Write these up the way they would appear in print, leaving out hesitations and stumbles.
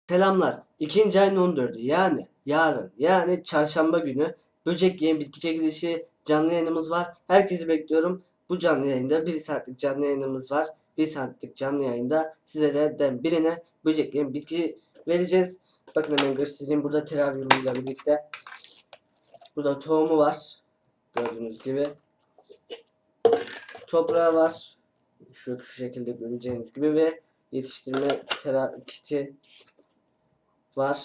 Selamlar. İkinci ayın 14'ü yani yarın yani çarşamba günü böcek yiyen bitki çekilişi canlı yayınımız var. Herkesi bekliyorum. Bu canlı yayında bir saatlik canlı yayınımız var. Bir saatlik canlı yayında sizlerden birine böcek yiyen bitki vereceğiz. Bakın hemen göstereyim. Burada teraryumuyla birlikte. Burada tohumu var. Gördüğünüz gibi. Toprağı var. Şu şekilde göreceğiniz gibi ve yetiştirme kiti var.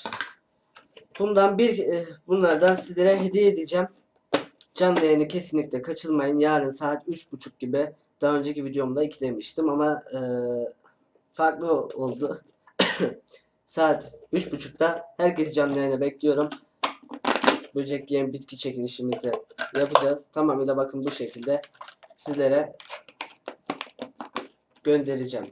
Bunlardan sizlere hediye edeceğim. Canlı yayını kesinlikle kaçırmayın. Yarın saat 3.30 gibi. Daha önceki videomda eklemiştim ama farklı oldu. Saat 3.30'da herkesi canlı yayına bekliyorum. Böcek yiyen bitki çekilişimizi yapacağız. Tamamıyla bakın bu şekilde sizlere göndereceğim.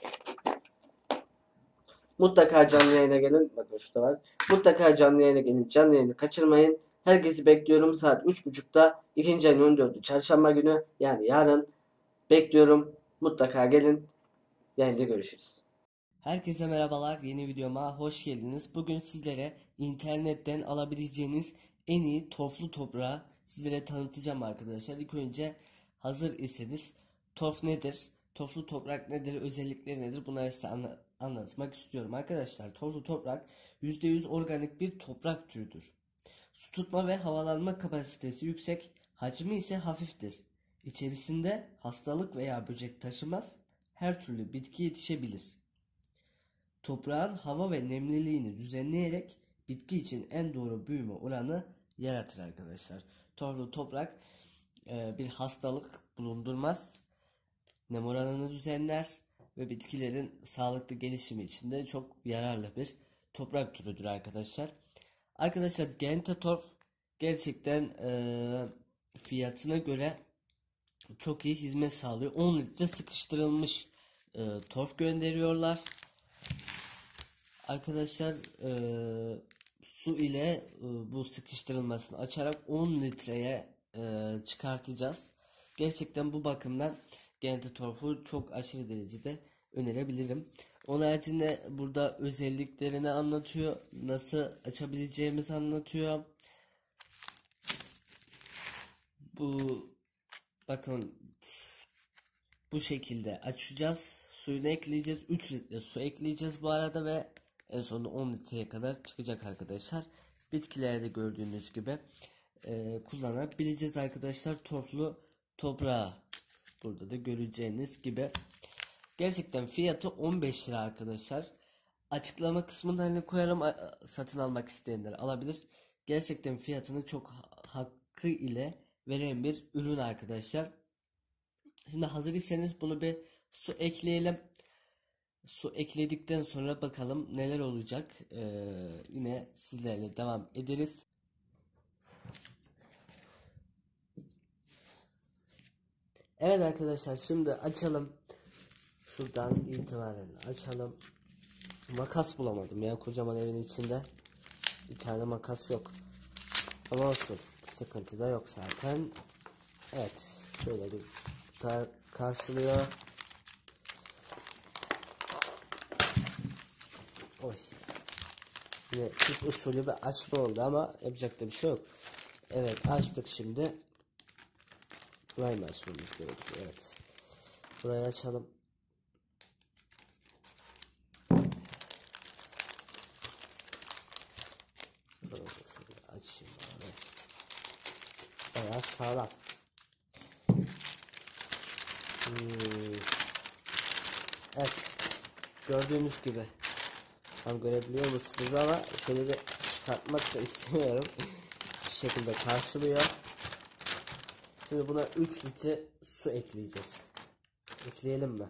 Mutlaka canlı yayına gelin. Bakın şurada var. Mutlaka canlı yayına gelin. Canlı yayını kaçırmayın. Herkesi bekliyorum. Saat 3.30'da 2. ayın 14'ü çarşamba günü yani yarın bekliyorum. Mutlaka gelin. Yayında görüşürüz. Herkese merhabalar. Yeni videoma hoş geldiniz. Bugün sizlere internetten alabileceğiniz en iyi toflu toprağı sizlere tanıtacağım arkadaşlar. İlk önce hazır iseniz torf nedir? Toflu toprak nedir? Özellikleri nedir? Bunları size anlatmak istiyorum. Arkadaşlar toflu toprak %100 organik bir toprak türüdür. Su tutma ve havalanma kapasitesi yüksek, hacmi ise hafiftir. İçerisinde hastalık veya böcek taşımaz, her türlü bitki yetişebilir. Toprağın hava ve nemliliğini düzenleyerek bitki için en doğru büyüme oranı yaratır arkadaşlar. Torflu toprak bir hastalık bulundurmaz, nem oranını düzenler ve bitkilerin sağlıklı gelişimi için de çok yararlı bir toprak türüdür arkadaşlar. Arkadaşlar Gentatorf gerçekten fiyatına göre çok iyi hizmet sağlıyor. 10 litre sıkıştırılmış torf gönderiyorlar. Arkadaşlar su ile bu sıkıştırılmasını açarak 10 litreye çıkartacağız. Gerçekten bu bakımdan Gentatorf'u çok aşırı derecede önerebilirim. Onun haricinde burada özelliklerini anlatıyor. Nasıl açabileceğimizi anlatıyor. Bakın bu şekilde açacağız. Suyunu ekleyeceğiz. 3 litre su ekleyeceğiz bu arada ve en sonunda 10 litreye kadar çıkacak arkadaşlar. Bitkilerde gördüğünüz gibi kullanabileceğiz arkadaşlar. Torflu toprağı. Burada da göreceğiniz gibi. Gerçekten fiyatı 15 lira arkadaşlar. Açıklama kısmından koyarım, satın almak isteyenler alabilir. Gerçekten fiyatını çok hakkı ile veren bir ürün arkadaşlar. Şimdi hazırsanız bunu bir su ekleyelim. Su ekledikten sonra bakalım neler olacak. Yine sizlerle devam ederiz. Evet arkadaşlar şimdi açalım. Şuradan itibaren açalım. Makas bulamadım ya, kocaman evin içinde bir tane makas yok. Ama olsun, sıkıntı da yok zaten. Evet, şöyle bir karşılıyor. Oy. Yine Türk usulü bir açma oldu ama yapacak da bir şey yok. Evet, açtık şimdi. Burayı mı açmamız gerekiyor? Evet. Burayı açalım. Şöyle açayım abi. Bayağı sağlam. Evet. Gördüğünüz gibi. Tam görebiliyor musunuz ama şöyle bir çıkartmak da istemiyorum. Şu şekilde karşılıyor. Şimdi buna 3 litre su ekleyeceğiz. Ekleyelim mi?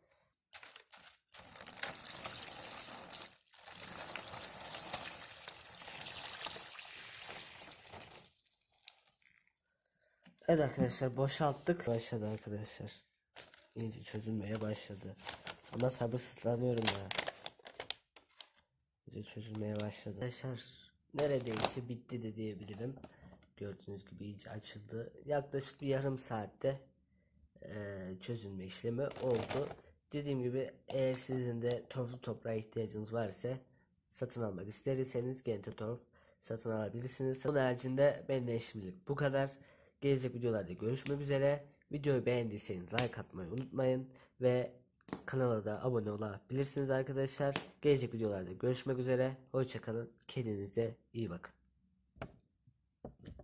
Evet arkadaşlar, boşalttık. Başladı arkadaşlar. İyice çözülmeye başladı. Ama sabırsızlanıyorum ya. İyice çözülmeye başladı. Arkadaşlar neredeyse bitti de diyebilirim. Gördüğünüz gibi iyice açıldı. Yaklaşık bir yarım saatte çözülme işlemi oldu. Dediğim gibi eğer sizin de tozlu toprağa ihtiyacınız varsa satın almak isterseniz Gentetorf satın alabilirsiniz. Bunun haricinde benden şimdilik bu kadar. Gelecek videolarda görüşmek üzere. Videoyu beğendiyseniz like atmayı unutmayın ve kanala da abone olabilirsiniz arkadaşlar. Gelecek videolarda görüşmek üzere. Hoşça kalın. Kendinize iyi bakın.